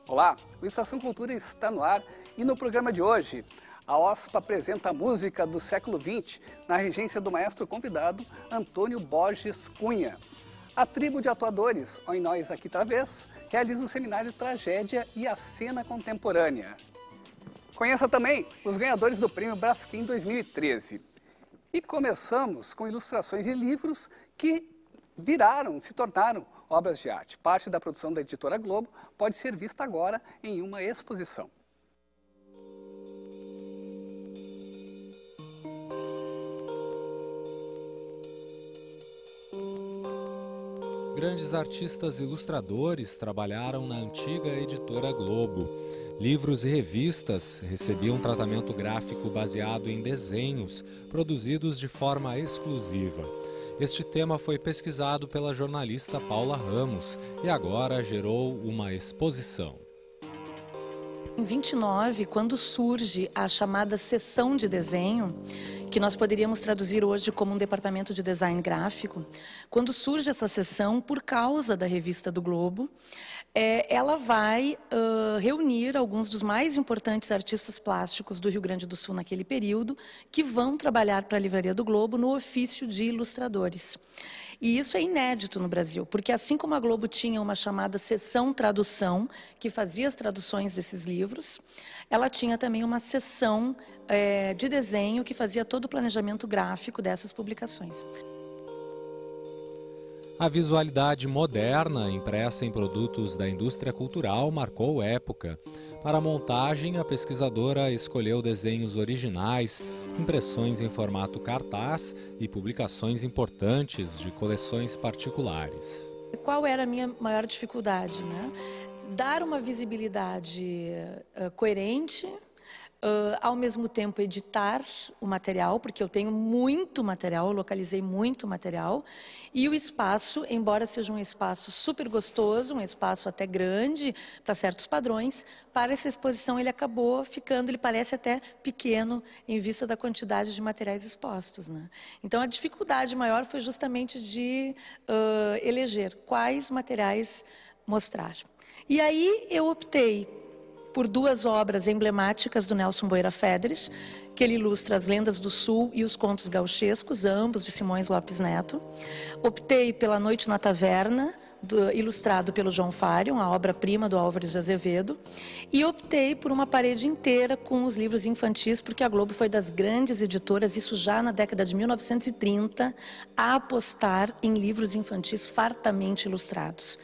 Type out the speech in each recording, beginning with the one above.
Olá, o Estação Cultura está no ar e no programa de hoje a OSPA apresenta a música do século XX na regência do maestro convidado Antônio Borges Cunha. A tribo de atuadores, Oi Nós Aqui Travês, realiza o seminário Tragédia e a Cena Contemporânea. Conheça também os ganhadores do Prêmio Braskem 2013. E começamos com ilustrações de livros que se tornaram obras de arte. Parte da produção da Editora Globo pode ser vista agora em uma exposição. Grandes artistas ilustradores trabalharam na antiga Editora Globo. Livros e revistas recebiam tratamento gráfico baseado em desenhos produzidos de forma exclusiva. Este tema foi pesquisado pela jornalista Paula Ramos e agora gerou uma exposição. Em 29, quando surge a chamada seção de desenho, que nós poderíamos traduzir hoje como um departamento de design gráfico, quando surge essa seção, por causa da revista do Globo, ela vai reunir alguns dos mais importantes artistas plásticos do Rio Grande do Sul naquele período, que vão trabalhar para a Livraria do Globo no ofício de ilustradores. E isso é inédito no Brasil, porque assim como a Globo tinha uma chamada seção tradução, que fazia as traduções desses livros, ela tinha também uma seção de desenho que fazia todo o planejamento gráfico dessas publicações. A visualidade moderna, impressa em produtos da indústria cultural, marcou época. Para a montagem, a pesquisadora escolheu desenhos originais, impressões em formato cartaz e publicações importantes de coleções particulares. Qual era a minha maior dificuldade, né? Dar uma visibilidade coerente, ao mesmo tempo editar o material, porque eu tenho muito material, eu localizei muito material, e o espaço, embora seja um espaço super gostoso, um espaço até grande para certos padrões, para essa exposição ele acabou ficando, ele parece até pequeno em vista da quantidade de materiais expostos, né? Então a dificuldade maior foi justamente de eleger quais materiais mostrar. E aí eu optei por duas obras emblemáticas do Nelson Boeira Fedres, que ele ilustra As Lendas do Sul e Os Contos Gauchescos, ambos de Simões Lopes Neto. Optei pela Noite na Taverna, ilustrado pelo João Fário, a obra-prima do Álvares de Azevedo. E optei por uma parede inteira com os livros infantis, porque a Globo foi das grandes editoras, isso já na década de 1930, a apostar em livros infantis fartamente ilustrados.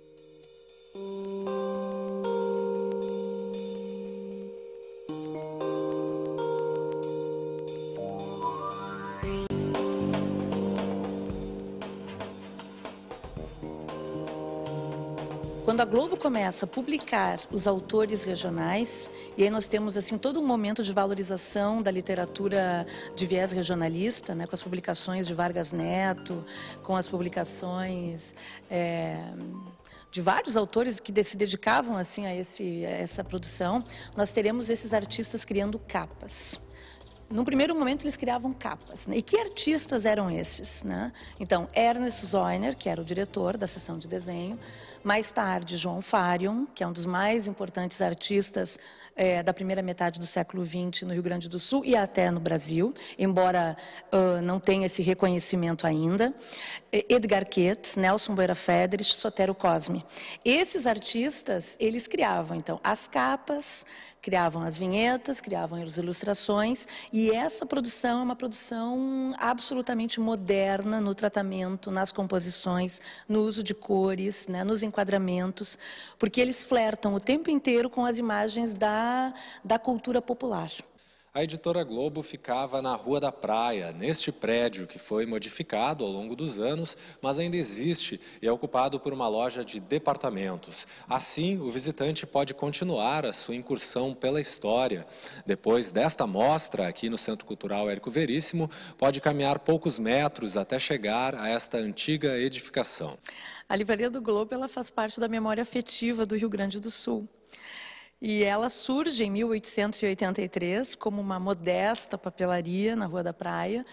Quando a Globo começa a publicar os autores regionais, e aí nós temos assim todo um momento de valorização da literatura de viés regionalista, né, com as publicações de Vargas Neto, com as publicações de vários autores que se dedicavam assim a essa produção, nós teremos esses artistas criando capas. Num primeiro momento eles criavam capas, né? E que artistas eram esses, né? Então, Ernest Zoyner, que era o diretor da seção de desenho, mais tarde João Fário, que é um dos mais importantes artistas da primeira metade do século XX no Rio Grande do Sul e até no Brasil, embora não tenha esse reconhecimento ainda, Edgar Quetz, Nelson Boeira Fedres, Sotero Cosme. Esses artistas, eles criavam, então, as capas, criavam as vinhetas, criavam as ilustrações, e essa produção é uma produção absolutamente moderna no tratamento, nas composições, no uso de cores, né, nos enquadramentos, porque eles flertam o tempo inteiro com as imagens da cultura popular. A Editora Globo ficava na Rua da Praia, neste prédio que foi modificado ao longo dos anos, mas ainda existe e é ocupado por uma loja de departamentos. Assim, o visitante pode continuar a sua incursão pela história. Depois desta mostra, aqui no Centro Cultural Érico Veríssimo, pode caminhar poucos metros até chegar a esta antiga edificação. A Livraria do Globo, ela faz parte da memória afetiva do Rio Grande do Sul. E ela surge em 1883 como uma modesta papelaria na Rua da Praia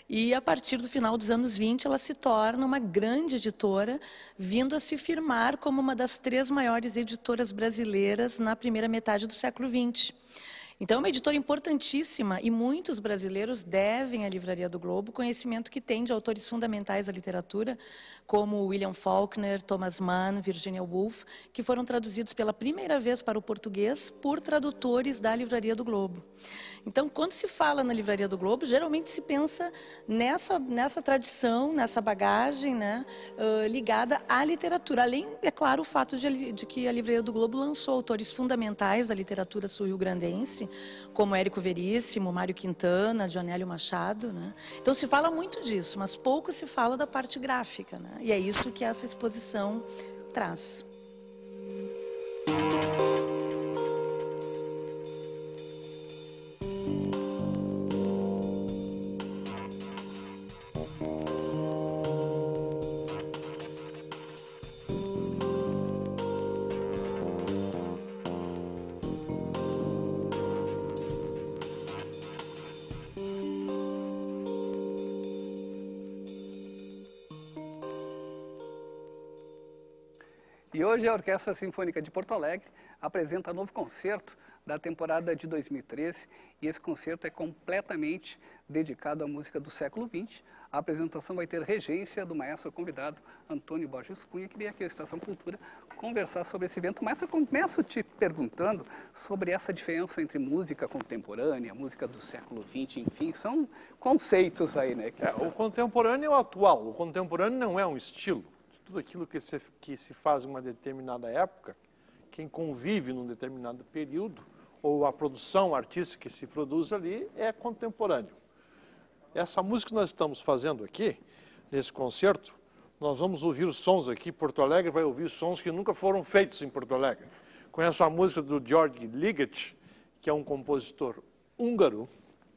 E a partir do final dos anos 20, ela se torna uma grande editora, vindo a se firmar como uma das 3 maiores editoras brasileiras na primeira metade do século XX. Então, é uma editora importantíssima e muitos brasileiros devem à Livraria do Globo o conhecimento que tem de autores fundamentais da literatura, como William Faulkner, Thomas Mann, Virginia Woolf, que foram traduzidos pela primeira vez para o português por tradutores da Livraria do Globo. Então, quando se fala na Livraria do Globo, geralmente se pensa nessa tradição, nessa bagagem, né, ligada à literatura. Além, é claro, o fato de que a Livraria do Globo lançou autores fundamentais da literatura sul-rio-grandense, como Érico Veríssimo, Mário Quintana, Dionélio Machado, né? Então se fala muito disso, mas pouco se fala da parte gráfica, né? E é isso que essa exposição traz. E hoje a Orquestra Sinfônica de Porto Alegre apresenta novo concerto da temporada de 2013 e esse concerto é completamente dedicado à música do século XX. A apresentação vai ter regência do maestro convidado Antônio Borges Cunha, que veio aqui à Estação Cultura conversar sobre esse evento. Mas eu começo te perguntando sobre essa diferença entre música contemporânea, música do século XX, enfim, são conceitos aí, né? O contemporâneo é o atual, o contemporâneo não é um estilo. Tudo aquilo que se faz em uma determinada época, quem convive num determinado período, ou a produção artística que se produz ali, é contemporâneo. Essa música que nós estamos fazendo aqui, nesse concerto, nós vamos ouvir os sons aqui, Porto Alegre vai ouvir sons que nunca foram feitos em Porto Alegre. Com essa música do Georg Ligeti, que é um compositor húngaro,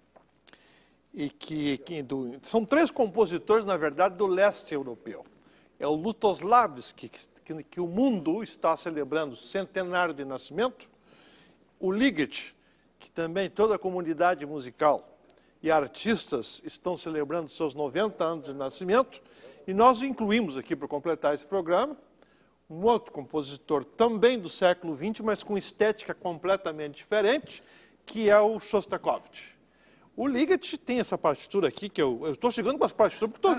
e são 3 compositores, na verdade, do leste europeu. É o Lutosławski, que o mundo está celebrando o centenário de nascimento. O Ligeti, que também toda a comunidade musical e artistas estão celebrando seus 90 anos de nascimento. E nós incluímos aqui, para completar esse programa, um outro compositor também do século XX, mas com estética completamente diferente, que é o Shostakovich. O Ligeti tem essa partitura aqui, que eu estou chegando com as partituras, porque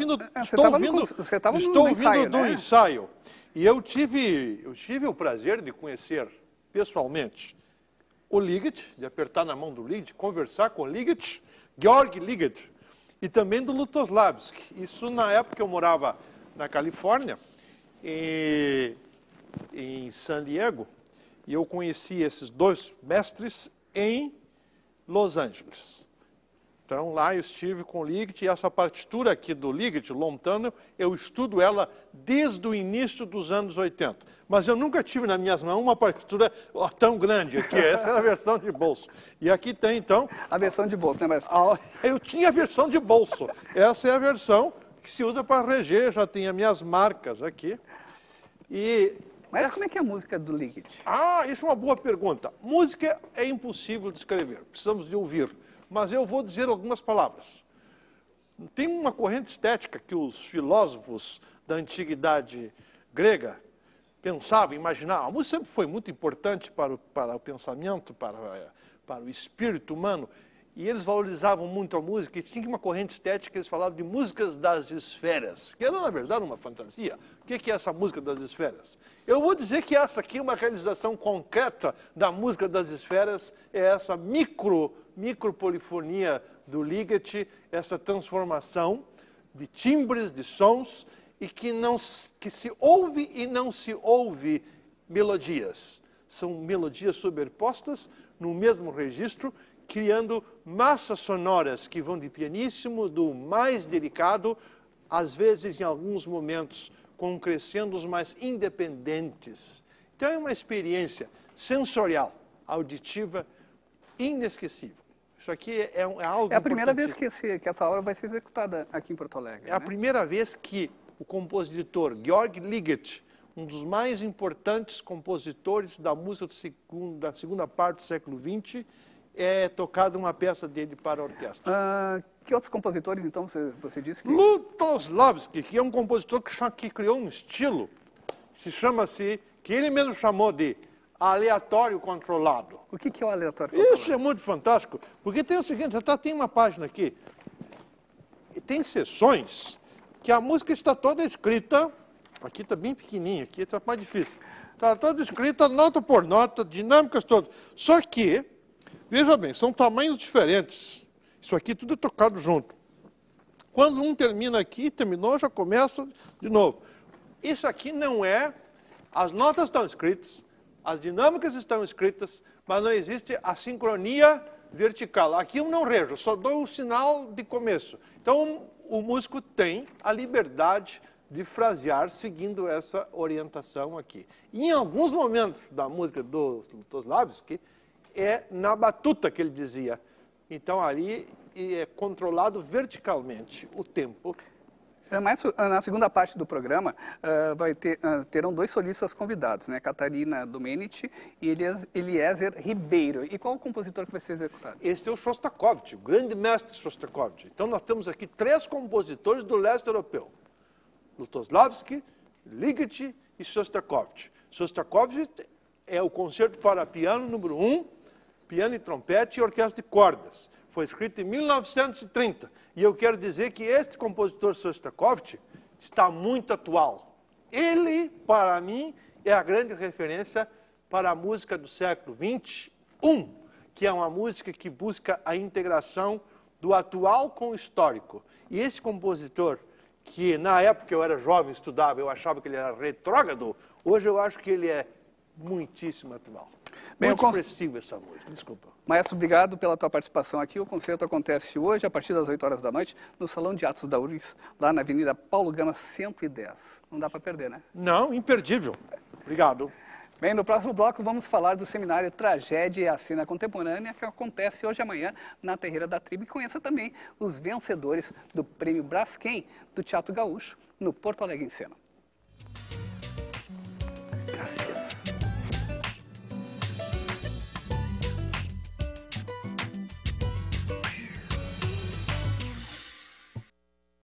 estou ouvindo do ensaio. E eu tive o prazer de conhecer pessoalmente o Ligeti, de apertar na mão do Ligeti, conversar com o Ligeti, Georg Ligeti, e também do Lutosławski. Isso na época que eu morava na Califórnia, em San Diego, e eu conheci esses 2 mestres em Los Angeles. Então, lá eu estive com o Ligeti, e essa partitura aqui do Ligeti, Lontano, eu estudo ela desde o início dos anos 80. Mas eu nunca tive nas minhas mãos uma partitura tão grande aqui. Essa é a versão de bolso. E aqui tem, então... A versão de bolso, né, mas... Eu tinha a versão de bolso. Essa é a versão que se usa para reger, já tem as minhas marcas aqui. Mas como é que é a música do Ligeti? Isso é uma boa pergunta. Música é impossível de escrever, precisamos de ouvir. Mas eu vou dizer algumas palavras. Tem uma corrente estética que os filósofos da antiguidade grega pensavam, imaginavam. A música sempre foi muito importante para o pensamento, para o espírito humano. E eles valorizavam muito a música e tinha uma corrente estética que eles falavam de músicas das esferas, que era, na verdade, uma fantasia. O que é essa música das esferas? Eu vou dizer que essa aqui é uma realização concreta da música das esferas, é essa micropolifonia do Ligeti, essa transformação de timbres, de sons, e que se ouve e não se ouve melodias. São melodias sobrepostas no mesmo registro, criando massas sonoras que vão de pianíssimo, do mais delicado, às vezes, em alguns momentos, com crescendos mais independentes. Então, é uma experiência sensorial, auditiva, inesquecível. Isso aqui é algo... É a primeira vez que essa obra vai ser executada aqui em Porto Alegre. É a primeira vez que o compositor Georg Ligeti, um dos mais importantes compositores da música da segunda parte do século XX, é tocada uma peça dele para a orquestra. Que outros compositores, então, você disse que... Lutosławski, que é um compositor que criou um estilo, que ele mesmo chamou de aleatório controlado. O que é o aleatório controlado? Isso é muito fantástico, porque tem o seguinte, tem uma página aqui, tem sessões que a música está toda escrita, aqui está bem pequenininho, aqui está mais difícil, está toda escrita nota por nota, dinâmicas todas, só que, veja bem, são tamanhos diferentes, isso aqui tudo é tocado junto. Quando um termina aqui, terminou, já começa de novo. Isso aqui não é, as notas estão escritas, as dinâmicas estão escritas, mas não existe a sincronia vertical. Aqui eu não rejo, só dou o sinal de começo. Então, o músico tem a liberdade de frasear seguindo essa orientação aqui. E em alguns momentos da música do Lutosławski, é na batuta que ele dizia. Então, ali é controlado verticalmente o tempo. Mas na segunda parte do programa terão dois solistas convidados, né? Catarina Domenici e Eliezer Ribeiro. E qual o compositor que vai ser executado? Este é o Shostakovich, o grande mestre Shostakovich. Então nós temos aqui 3 compositores do leste europeu. Lutosławski, Ligeti e Shostakovich. Shostakovich é o concerto para piano número 1, piano e trompete e orquestra de cordas. Foi escrito em 1930. E eu quero dizer que este compositor Shostakovich está muito atual. Ele, para mim, é a grande referência para a música do século XXI, que é uma música que busca a integração do atual com o histórico. E esse compositor, que na época eu era jovem, estudava, eu achava que ele era retrógrado, hoje eu acho que ele é muitíssimo atual. Muito expressivo essa música, desculpa. Maestro, obrigado pela tua participação aqui. O concerto acontece hoje, a partir das 8 horas da noite, no Salão de Atos da URGS, lá na Avenida Paulo Gama 110. Não dá para perder, né? Não, imperdível. Obrigado. Bem, no próximo bloco vamos falar do seminário Tragédia e a Cena Contemporânea, que acontece hoje e amanhã na Terreira da Tribo. E conheça também os vencedores do Prêmio Braskem do Teatro Gaúcho, no Porto Alegre em Cena.